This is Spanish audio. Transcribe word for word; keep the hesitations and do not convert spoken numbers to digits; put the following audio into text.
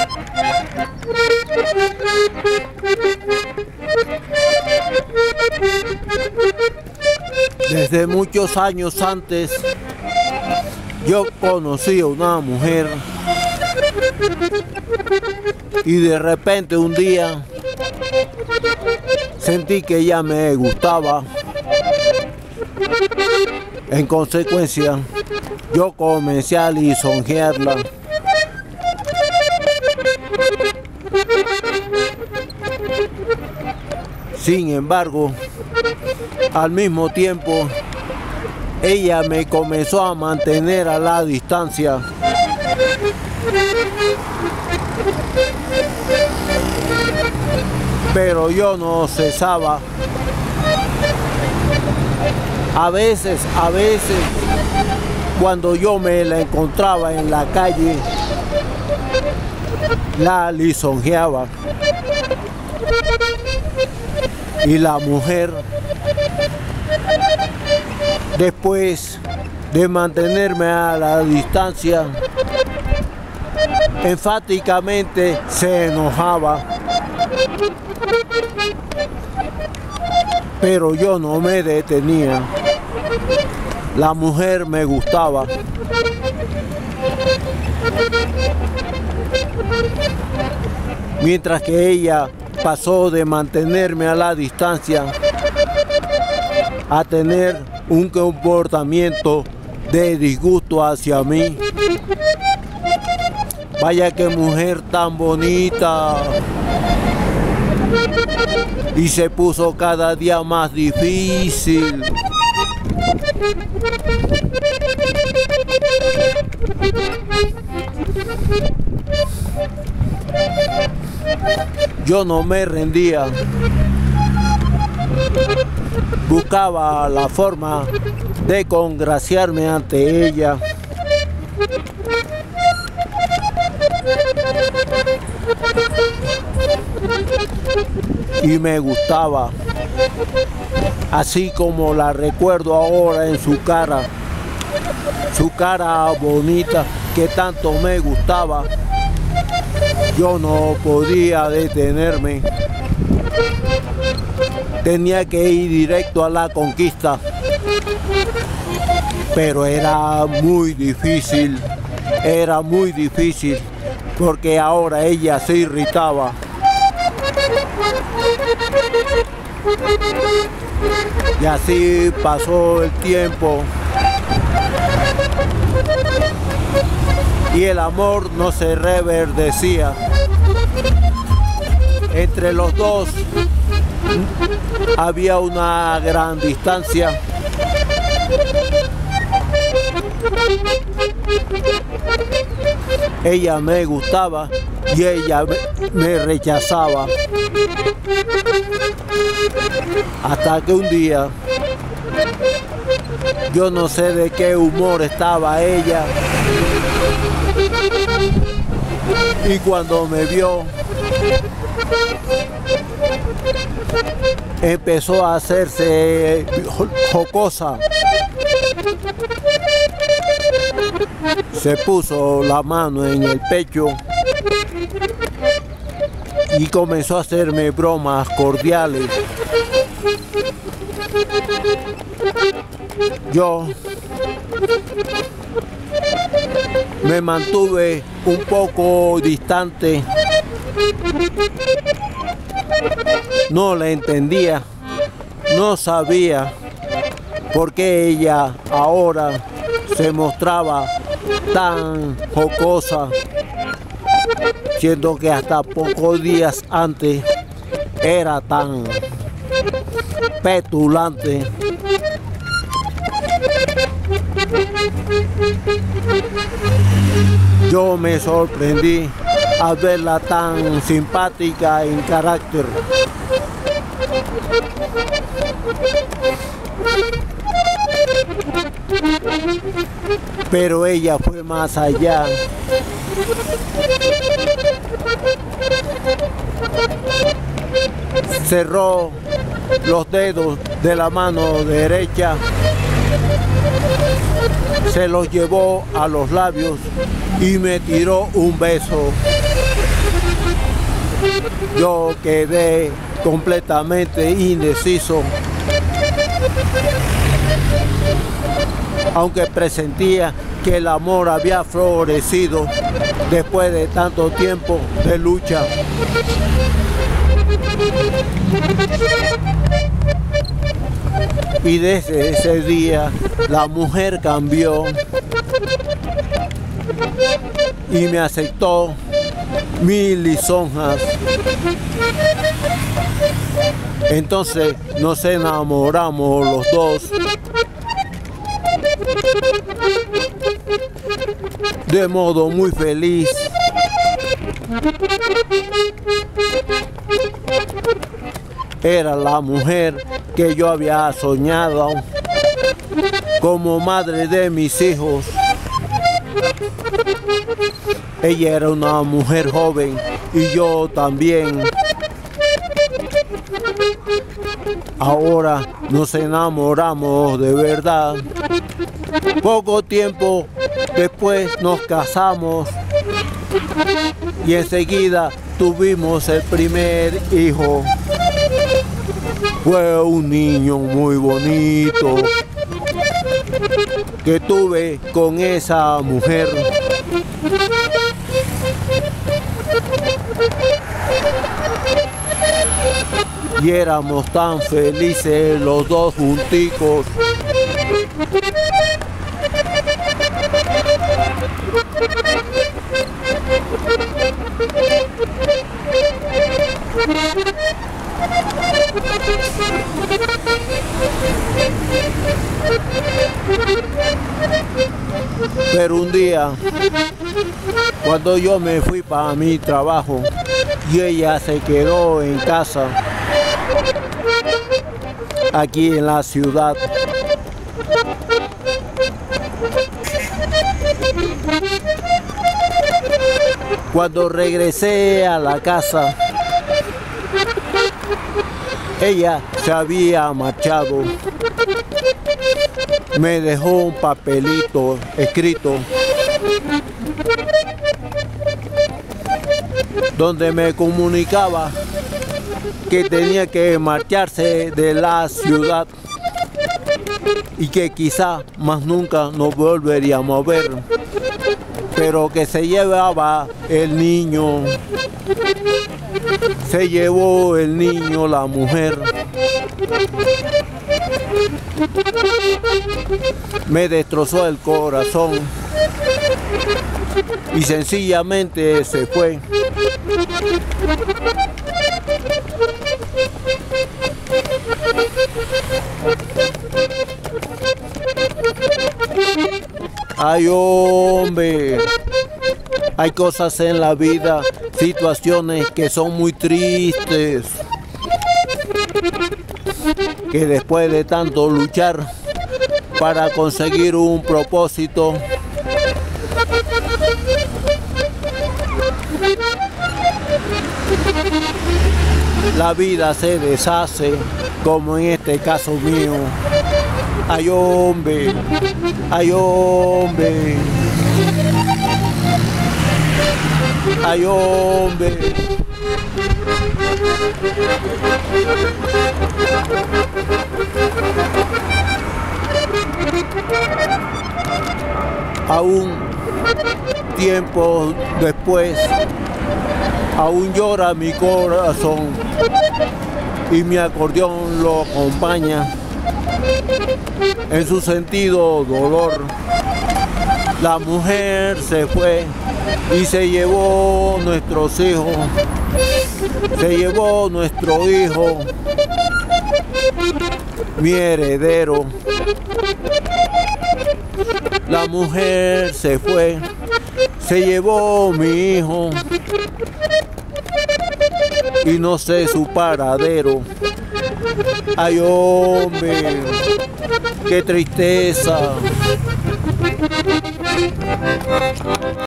Desde muchos años antes, yo conocí a una mujer y de repente un día sentí que ella me gustaba. En consecuencia, yo comencé a lisonjearla. Sin embargo, al mismo tiempo, ella me comenzó a mantener a la distancia. Pero yo no cesaba. A veces, a veces, cuando yo me la encontraba en la calle, la lisonjeaba. Y la mujer, después de mantenerme a la distancia, enfáticamente se enojaba. Pero yo no me detenía. La mujer me gustaba. Mientras que ella pasó de mantenerme a la distancia a tener un comportamiento de disgusto hacia mí. Vaya qué mujer tan bonita. Y se puso cada día más difícil. Yo no me rendía. Buscaba la forma de congraciarme ante ella. Y me gustaba, así como la recuerdo ahora en su cara, su cara bonita que tanto me gustaba. Yo no podía detenerme, tenía que ir directo a la conquista, pero era muy difícil, era muy difícil, porque ahora ella se irritaba. Y así pasó el tiempo y el amor no se reverdecía. Entre los dos había una gran distancia. Ella me gustaba y ella me rechazaba. Hasta que un día, yo no sé de qué humor estaba ella, y cuando me vio, empezó a hacerse jocosa. Se puso la mano en el pecho y comenzó a hacerme bromas cordiales. Yo me mantuve un poco distante. No la entendía, no sabía por qué ella ahora se mostraba tan jocosa, siendo que hasta pocos días antes era tan petulante. Yo me sorprendí al verla tan simpática en carácter. Pero ella fue más allá. Cerró los dedos de la mano derecha, se los llevó a los labios y me tiró un beso. yo quedé completamente indeciso, aunque presentía que el amor había florecido después de tanto tiempo de lucha. Y desde ese día la mujer cambió y me aceptó mis lisonjas. Entonces nos enamoramos los dos de modo muy feliz. Era la mujer que yo había soñado como madre de mis hijos. Ella era una mujer joven y yo también. Ahora nos enamoramos de verdad. Poco tiempo después nos casamos y enseguida tuvimos el primer hijo. Fue un niño muy bonito que tuve con esa mujer. Y éramos tan felices los dos junticos. Pero un día, cuando yo me fui para mi trabajo y ella se quedó en casa, aquí en la ciudad, cuando regresé a la casa, ella se había marchado. Me dejó un papelito escrito donde me comunicaba que tenía que marcharse de la ciudad y que quizá más nunca nos volveríamos a ver, pero que se llevaba el niño, se llevó el niño la mujer. Me destrozó el corazón y sencillamente se fue. Ay, hombre, hay cosas en la vida, situaciones que son muy tristes, que después de tanto luchar para conseguir un propósito, la vida se deshace, como en este caso mío. Ay, hombre, ay, hombre, ay, hombre. Aún tiempo después, aún llora mi corazón y mi acordeón lo acompaña en su sentido dolor. La mujer se fue y se llevó nuestros hijos, se llevó nuestro hijo, mi heredero. La mujer se fue, se llevó mi hijo y no sé su paradero. Ay, hombre, qué tristeza.